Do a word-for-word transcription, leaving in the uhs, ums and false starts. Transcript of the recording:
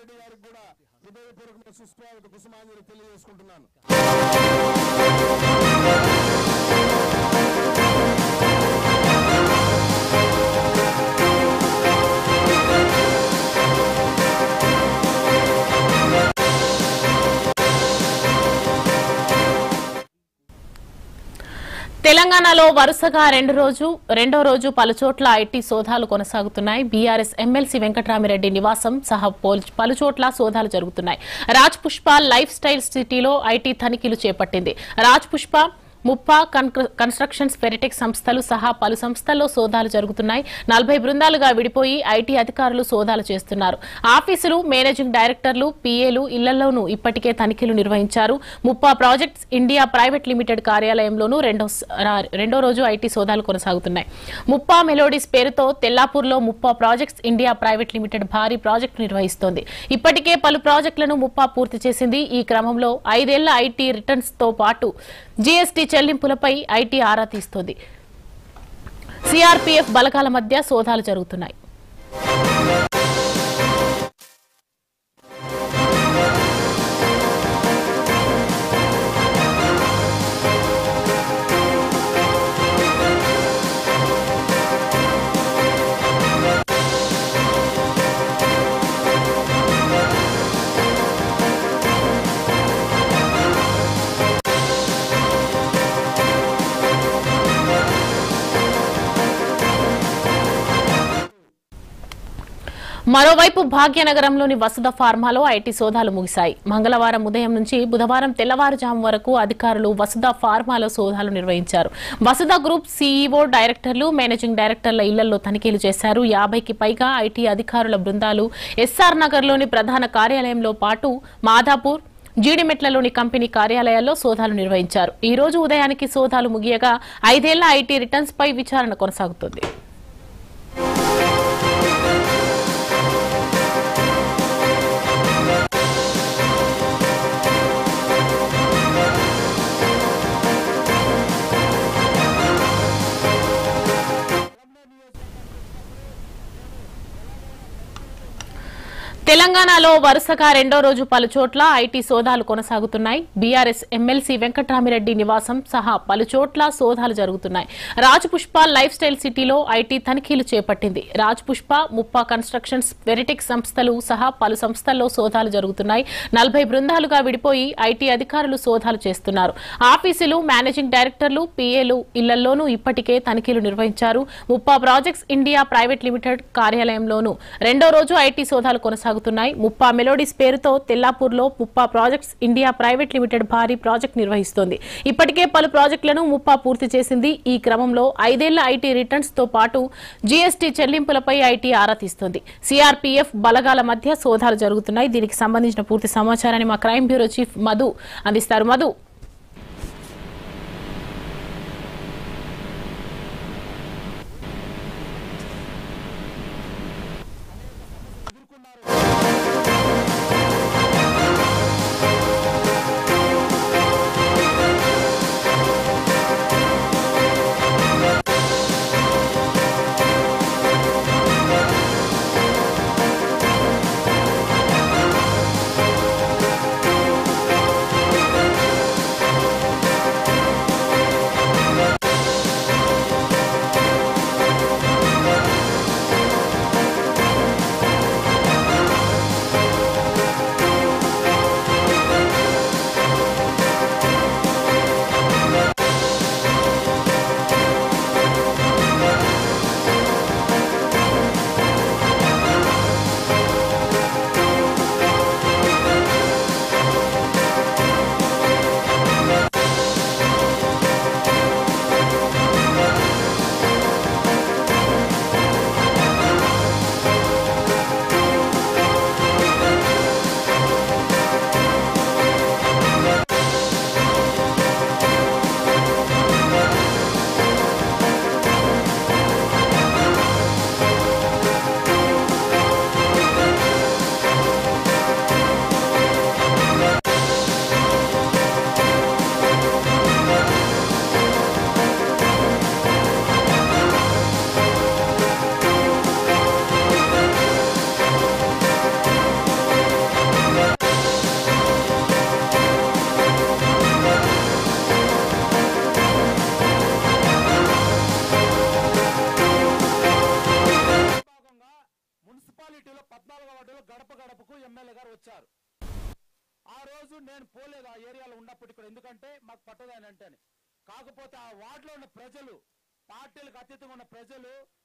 రెడ్డి గారికి కూడా హృదయపూర్వకమైన సుస్వాగత కుసుమాంజలి తెలియజేసుకుంటున్నాను. తెలంగాణలో వరుసగా రెండు రోజు రెండో రోజు పలుచోట్ల ఐటీ సోదాలు కొనసాగుతున్నాయి. బీఆర్ఎస్ ఎమ్మెల్సీ వెంకటరామిరెడ్డి నివాసం సహా పలుచోట్ల సోదాలు జరుగుతున్నాయి. రాజ్ పుష్ప లైఫ్ స్టైల్ సిటీలో ఐటీ తనిఖీలు చేపట్టింది. రాజ్ పుష్ప ముప్పా కన్స్ట్రక్షన్స్ ఫెరిటెక్ సంస్థలు సహా పలు సంస్థల్లో సోదాలు జరుగుతున్నాయి. నలభై బృందాలుగా విడిపోయి ఐటీ అధికారులు సోదాలు చేస్తున్నారు. ఆఫీసులు, మేనేజింగ్ డైరెక్టర్లు, పీఏలు ఇళ్లలోనూ ఇప్పటికే తనిఖీలు నిర్వహించారు. Muppa projects India private limited కార్యాలయంలోనూ రెండో రెండో రోజు ఐటీ సోదాలు కొనసాగుతున్నాయి. ముప్పా మెలోడీస్ పేరుతో తెల్లాపూర్లో Muppa projects India private limited భారీ ప్రాజెక్టు నిర్వహిస్తోంది. ఇప్పటికే పలు ప్రాజెక్టులను ముప్పా పూర్తి చేసింది. ఈ క్రమంలో ఐదేళ్ల ఐటీ రిటర్న్స్ తో పాటు జీఎస్టీ చెల్లింపులపై ఐటీ ఆరా తీస్తోంది. సిఆర్పీఎఫ్ బలగాల మధ్య సోదాలు జరుగుతున్నాయి. మరోవైపు భాగ్యనగరంలోని వసుధ ఫార్మాలో ఐటీ సోదాలు ముగిశాయి. మంగళవారం ఉదయం నుంచి బుధవారం తెల్లవారుజాము వరకు అధికారులు వసుధ ఫార్మాలో సోదాలు నిర్వహించారు. వసుధ గ్రూప్ సీఈఓ, డైరెక్టర్లు, మేనేజింగ్ డైరెక్టర్ల ఇళ్లలో తనిఖీలు చేశారు. యాభైకి పైగా ఐటీ అధికారుల బృందాలు ఎస్ఆర్ నగర్లోని ప్రధాన కార్యాలయంలో పాటు మాదాపూర్, జీడిమెట్లలోని కంపెనీ కార్యాలయాల్లో సోదాలు నిర్వహించారు. ఈ రోజు ఉదయానికి సోదాలు ముగియగా ఐదేళ్ల ఐటీ రిటర్న్స్ పై విచారణ కొనసాగుతుంది. తెలంగాణలో వరుసగా రెండో రోజు పలుచోట్ల ఐటీ సోదాలు కొనసాగుతున్నాయి. బీఆర్ఎస్ ఎమ్మెల్సీ వెంకటరామిరెడ్డి నివాసం సహా పలుచోట్ల సోదాలు జరుగుతున్నాయి. రాజ్ పుష్ప లైఫ్ స్టైల్ సిటీలో ఐటీ తనిఖీలు చేపట్టింది. రాజ్ పుష్ప, ముప్పా కన్స్ట్రక్షన్స్ ఫెరిటెక్ సంస్థలు సహా పలు సంస్థల్లో సోదాలు జరుగుతున్నాయి. నలభై బృందాలుగా విడిపోయి ఐటీ అధికారులు సోదాలు చేస్తున్నారు. ఆఫీసులు, మేనేజింగ్ డైరెక్టర్లు, పీఏలు ఇళ్లలోనూ ఇప్పటికే తనిఖీలు నిర్వహించారు. Muppa projects India private limited కార్యాలయంలోనూ రెండో రోజు ఐటీ సోదాలు కొనసాగుతున్నాయి. ముప్పా మెలోడీస్ పేరుతో తెల్లాపూర్లో Muppa projects India private limited భారీ ప్రాజెక్టు నిర్వహిస్తోంది. ఇప్పటికే పలు ప్రాజెక్టులను ముప్పా పూర్తి చేసింది. ఈ క్రమంలో ఐదేళ్ల ఐటీ రిటర్న్స్ తో పాటు జీఎస్టీ చెల్లింపులపై ఐటీ ఆరా తీస్తోంది. సిఆర్పీఎఫ్ బలగాల మధ్య సోదాలు జరుగుతున్నాయి. దీనికి సంబంధించిన పూర్తి సమాచారాన్ని మా క్రైమ్ బ్యూరో చీఫ్ మధు అందిస్తారు. మధు, మున్సిపాలిటీలో పద్నాలుగో వార్డులో గడప గడపకు ఎమ్మెల్యే గారు వచ్చారు. ఆ రోజు నేను పోలేదు ఆ ఏరియాలో ఉన్నప్పటికీ కూడా, ఎందుకంటే మాకు పట్టదని అంటేనే. కాకపోతే ఆ వార్డులో ఉన్న ప్రజలు, పార్టీలకు అతీతంగా ఉన్న ప్రజలు